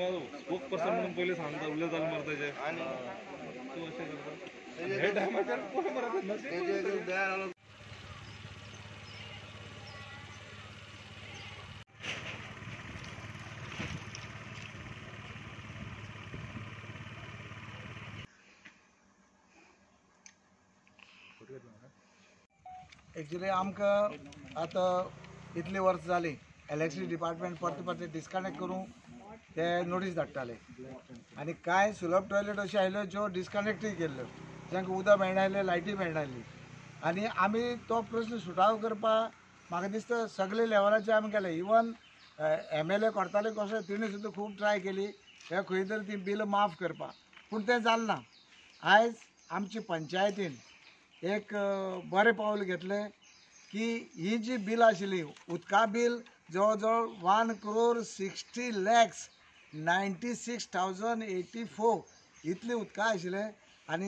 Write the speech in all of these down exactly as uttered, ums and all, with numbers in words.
म्हाका spoke person म्हणून पयलीं सांगता उलय जाल मरे तेजे तूं अशें करता हे टायमाचेर पळय मरे नशीब एक्चुअली आमकां आतां इतली वर्स जाली इलेक्ट्रिसिटी डिपार्टमेंट परते परते डिस्कनेक्ट करूं ते नोटीस धाडटाले आनी कांय सुलभ टॉयलेट अशें आयल्यो ज्यो डिस्कनेक्टूय केल्ल्यो जांकां उदक मेळनासलें लायटी मेळनासली आनी आमी तो प्रश्न सुटावो करपाक म्हाका दिसता सगळे लेवलाचेर आमी केले इवन एम एल ए करताले कसो तिणें सुद्दां खूब ट्राय केली हे खंय तरी ती बिल माफ करपाक पूण तें जालें ना। आयज आमची पंचायतीन एक बरें पावल घेतलें की ही जी बिल आशिल्ली उदका बिल जवळ जवळ one crore sixty lakhs ninety six thousand eighty four इतली उदका आशिल्लें आनी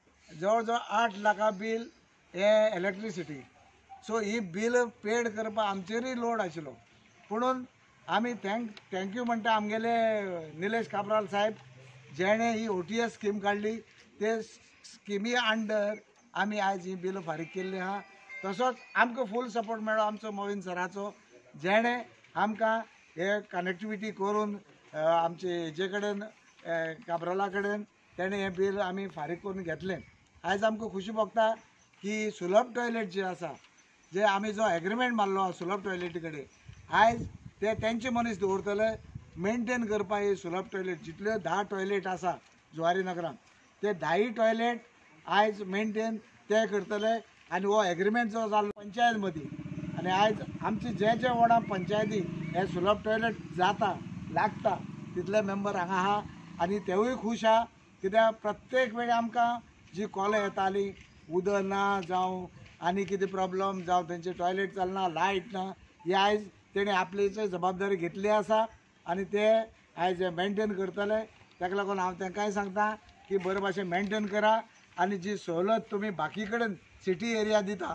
जवळ जवळ आठ लाखां बिल हे इलेक्ट्रिसिटी सो ही बिल पेड करपाक आमचेरूय लोड आशिल्लो पुणून आमी थँक थँक्यू म्हणटा आमगेले निलेश काब्राल साहेब जेणे ही ओ टी एस स्कीम काडली ते स्किमी अंडर आमी आयज ही बिल फारीक केल्ली आहा। तसोच आमकां फूल सपोर्ट मेळ्ळो आमचो मोहीन सराचो जेणे आमकां हे कनेक्टिविटी करून आमचे हेजे कडेन काब्राला कडेन तेणें हें बिल आमी फारीक करून घेतलें। आयज आमकां खुशी भोगता की सुलभ टॉयलेट जे आसा जे आमी जो एग्रीमेंट मारलो सुलभ टॉयलेटी कडेन आयज ते तेंचे मनीस दवरतले मेनटेन करपाक ही सुलभ टॉयलेट जितल्यो धा टॉयलेट आसा जुवारी नगरांत ते धाय टॉयलेट आयज मेनटेन ते करतले आनी हो एग्रीमेंट जो जाल्लो पंचायत मदीं आनी आयज आमचे जे जे वार्डा पंचायती हे सुलभ टॉयलेट जाता लागता तितले मेंबर हांगा आहा आनी तेवूय खूश आहा कित्याक प्रत्येक वेळी आमकां जी कॉलां येताली उदक ना जावं आनी कितें प्रॉब्लम जावं तेंचे टॉयलेट चलना लायट ना ही आयज तेणी आपली जबाबदारी घेतली आसा आनी ते आयज मेनटेन करतले ताका लागून हांव तांकांय सांगता की बरे भाशेन मेनटेन करा आनी जी सवलत तुमी बाकी कडेन सिटी एरिया दिता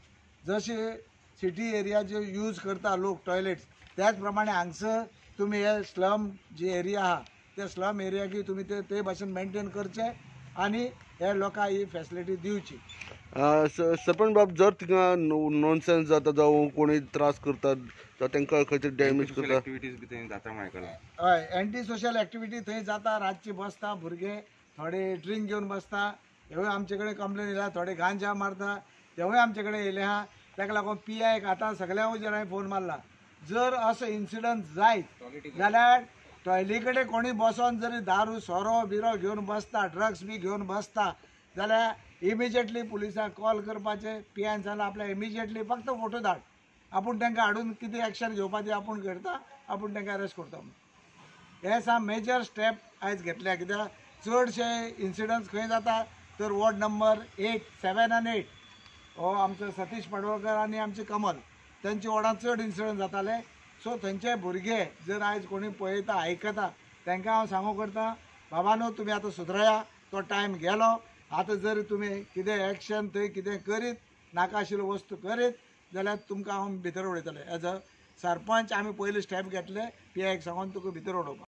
जशी सिटी एरिया जे यूज करता लोक टॉयलेट्स त्याच प्रमाणे हांगसर तुमी हे स्लम जी एरिया आहा ते स्लम एरियाकी तुमी ते ते भाशेन मेनटेन करचे आनी हे लोकांक ही फेसिलिटी दिवची। सरपंच बाब जर तिंगा नॉनसेन्स जाता जावं कोणी त्रास करतात जावं तांकां खंय तरी डॅमेज करता हय एंटी सोशल एक्टिविटी थंय जाता रातची बसता भुरगे थोडे ड्रिंक घेवन बसता हेवूय आमचे कडेन कंप्लेन येयला थोडे गांजा मारता तेवूय आमचे कडेन येयले आहा ताका लागून पी आयक आतां सगळ्या वयर हांवें फोन मारला जर असो इन्सिडंट जायत जाल्यार टॉयले कडेन कोणी बसोन जरी दारू सोरो बिरो घेवन बसता ड्रग्स बी घेवन बसता जाल्यार इमिजिएटली पुलिसांक कॉल करपाचें पी आयन सांगला आपल्या इमिजिएटली फक्त फोटो धाड आपूण तांकां हाडून कितें एक्शन घेवपाचें आपूण करता आपूण तांकां अरेस्ट करता हे सा मेजर स्टेप आयज घेतल्या कित्याक चडशे इन्सिडंट्स खंय जाता तर वॉर्ड नंबर एट सेवन आनी एट हो आमचो सतीश पडवळकर आनी आमचे कमल तेंचे वॉर्डांत चड इन्सिडंट जाताले सो थंयचे भुरगे जर आयज कोणी पळयता आयकता तांकां हांव सांगू करता बाबानो तुमी आतां सुधरया तो टायम गेलो आतां जर तुमी कितें एक्शन थंय कितें करीत नाका आशिल्ल्यो वस्तू करीत जाल्यार तुमकां हांव भितर उडयतले एज अ सरपंच आमी पयले स्टेप घेतले पी आयक सांगून तुका भितर उडोवपाक।